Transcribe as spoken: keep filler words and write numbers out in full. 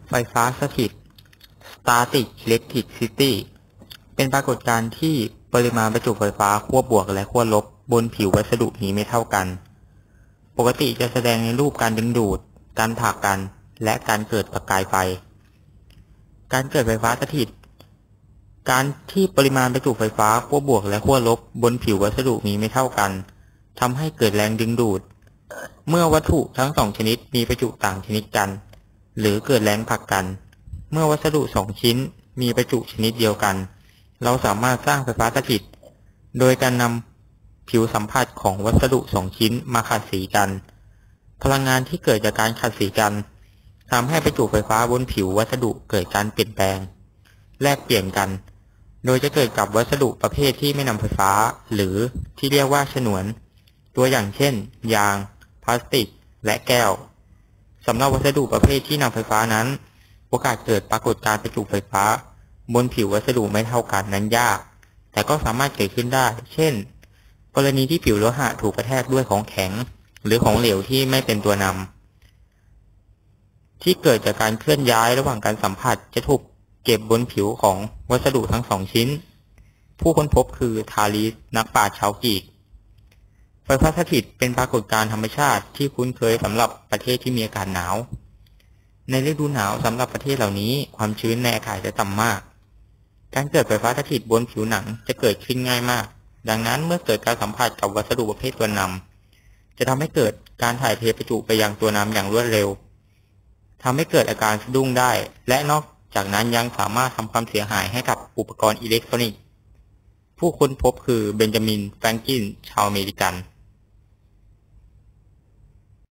ไฟฟ้าสถิต Static Electricity เป็นปรากฏการณ์ที่ปริมาณประจุไฟฟ้าขั้วบวกและขั้วลบบนผิววัสดุนี้ไม่เท่ากันปกติจะแสดงในรูปการดึงดูดการผลักกันและการเกิดประกายไฟการเกิดไฟฟ้าสถิตการที่ปริมาณประจุไฟฟ้าขั้วบวกและขั้วลบบนผิววัสดุนี้ไม่เท่ากันทำให้เกิดแรงดึงดูดเมื่อวัตถุทั้งสองชนิดมีประจุต่างชนิดกันหรือเกิดแรงผลักกันเมื่อวัสดุสองชิ้นมีประจุชนิดเดียวกันเราสามารถสร้างไฟฟ้าสถิตโดยการนำผิวสัมผัสของวัสดุสองชิ้นมาขัดสีกันพลังงานที่เกิดจากการขัดสีกันทำให้ประจุไฟฟ้าบนผิววัสดุเกิดการเปลี่ยนแปลงแลกเปลี่ยนกันโดยจะเกิดกับวัสดุประเภทที่ไม่นำไฟฟ้าหรือที่เรียกว่าฉนวนตัวอย่างเช่นยางพลาสติกและแก้วสำหรับวัสดุประเภทที่นำไฟฟ้านั้นโอกาสเกิดปรากฏการณ์ประจุไฟฟ้าบนผิววัสดุไม่เท่ากันนั้นยากแต่ก็สามารถเกิดขึ้นได้เช่นกรณีที่ผิวโลหะถูกกระแทกด้วยของแข็งหรือของเหลวที่ไม่เป็นตัวนำที่เกิดจากการเคลื่อนย้ายระหว่างการสัมผัสจะถูกเก็บบนผิวของวัสดุทั้งสองชิ้นผู้ค้นพบคือทาริสนักปราชญ์ชาวกรีกไฟฟ้าสถิตเป็นปรากฏการณ์ธรรมชาติที่คุ้นเคยสำหรับประเทศที่มีอากาศหนาวในฤดูหนาวสำหรับประเทศเหล่านี้ความชื้นในอากาศจะต่ำมากการเกิดไฟฟ้าสถิตบนผิวหนังจะเกิดขึ้นง่ายมากดังนั้นเมื่อเกิดการสัมผัสกับวัสดุประเภทตัวนำจะทำให้เกิดการถ่ายเทประจุไปยังตัวนำอย่างรวดเร็วทำให้เกิดอาการสะดุ้งได้และนอกจากนั้นยังสามารถทำความเสียหายให้กับอุปกรณ์อิเล็กทรอนิกส์ผู้ค้นพบคือเบนจามิน แฟรงกินชาวอเมริกัน